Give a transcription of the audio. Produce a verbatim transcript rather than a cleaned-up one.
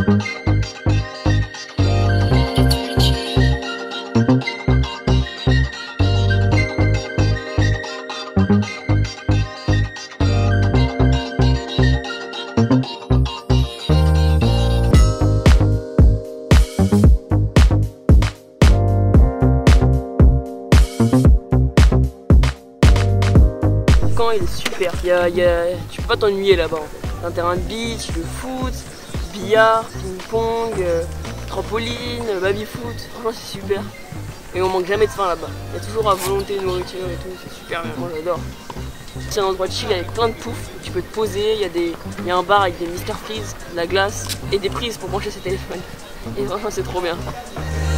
Il est super, il y a, il y a, tu peux pas t'ennuyer là-bas en fait. Un terrain de beach, de foot, billard, ping-pong, euh, trampoline, baby-foot, franchement c'est super. Et on manque jamais de faim là-bas, il y a toujours à volonté de nourriture et tout, c'est super bien, moi j'adore. C'est un endroit chill avec plein de poufs, tu peux te poser, il y, a des, il y a un bar avec des Mister Freeze, de la glace et des prises pour brancher ses téléphones. Et franchement c'est trop bien.